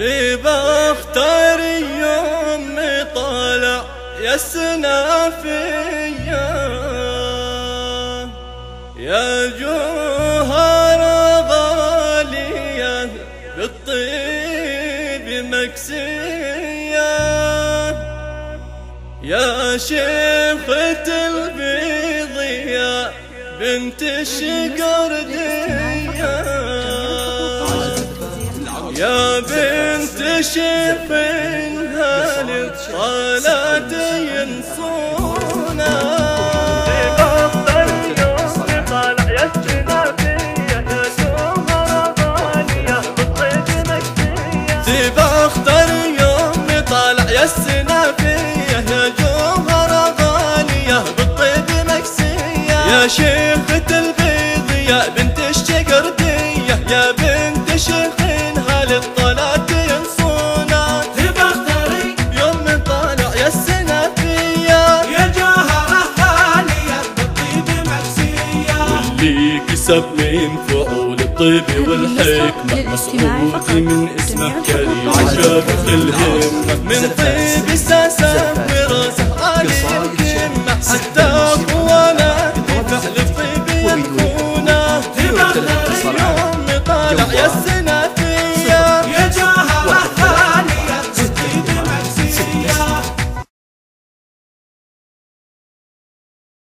بختار يوم طالع يا السنافية يا جوهر غالية بالطيب مكسية يا شيخة البيض يا بنت الشقردية يا بنت شيخ هالي طالت ينصونا بختار يوم طالع يا السنافية يا جوهر غالية بالطيب مكسية بختار يوم طالع يا السنافية يا جوهر غالية بالطيب مكسية يا شيخة البيض يا بنت الشقردية يا بنت شيخ الطلات ينصونا بختاري يوم طالع يا السنافية يا جوهرة غالية بالطيب مكسية واللي كسب من فعول الطيب والحكمة مسعود من اسمه كريم عجب الهمة من طيب